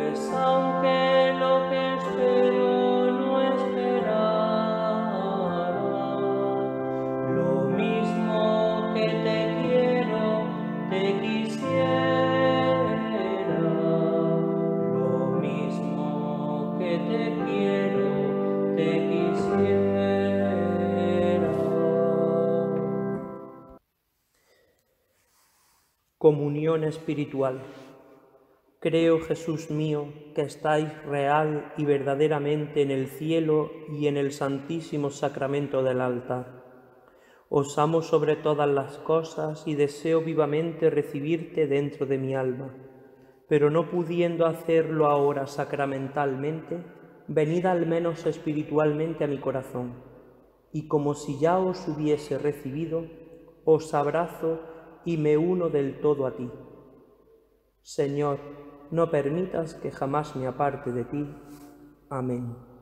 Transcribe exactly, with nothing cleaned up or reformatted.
pues aunque lo que espero no esperaba, lo mismo que te quiero, te quisiera, lo mismo que te quiero, te quisiera. Comunión espiritual. Creo, Jesús mío, que estáis real y verdaderamente en el cielo y en el santísimo sacramento del altar. Os amo sobre todas las cosas y deseo vivamente recibirte dentro de mi alma, pero no pudiendo hacerlo ahora sacramentalmente, venid al menos espiritualmente a mi corazón, y como si ya os hubiese recibido, os abrazo y me uno del todo a ti. Señor, no permitas que jamás me aparte de ti. Amén.